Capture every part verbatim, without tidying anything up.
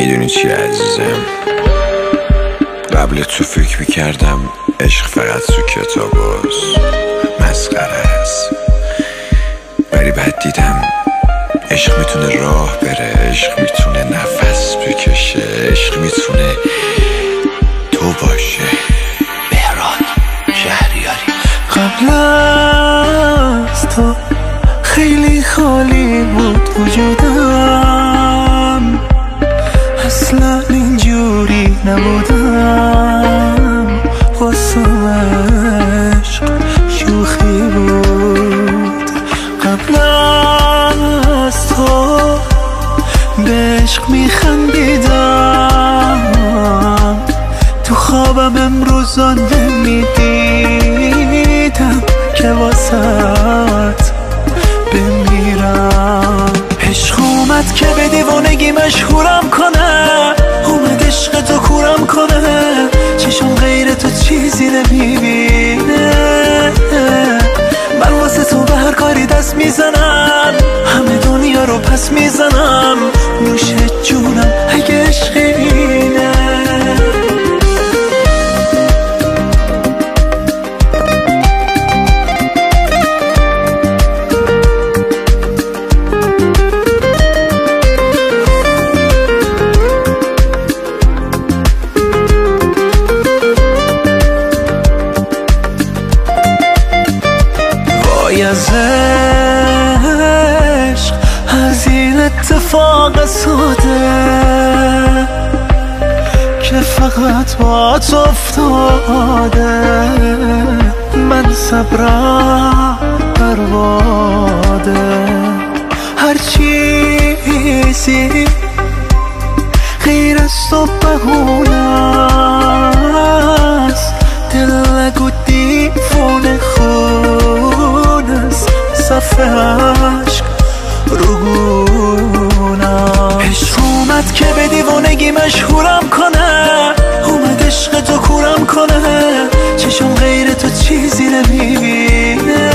میدونی چی عزیزم، قبل تو فکر میکردم عشق فقط تو کتاب هست، مسخره هست، ولی بعد دیدم عشق میتونه راه بره، عشق میتونه نفس بکشه، عشق میتونه تو باشه. بهراد شهریاری. قبل از تو خیلی خالی بود وجودم، اصلا اینجوری نبودم، واسه عشق شوخی بود. قبل از تو به عشق میخندیدم، تو خوابم امروزا نمیدیدم که واسط بمیرم. عشق اومد که به دیوانگی مشهورم کنه، اومد عشق تو کورم کنه، چشم غیر تو چیزی نمیبینه. من واسه تو به هر کاری دست میزنم، همه دنیا رو پس میزنم، نوش جونم اگه عشق اینه. از عشق، از این اتفاق ساده که فقط با تو افتاده، من صبرم برباده. هر چیزی غیر از تو بهونه است، دل نگو دیوونه خونه است، صف عشق رو گونم. عشق اومد که به دیوانگی مشهورم کنه، اومد عشق تو کورم کنه، چشم غیر تو چیزی نمیبینه.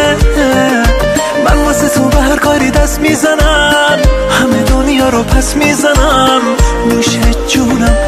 من واسه تو به هر کاری دست میزنم، همه دنیا رو پس میزنم، نوش جونم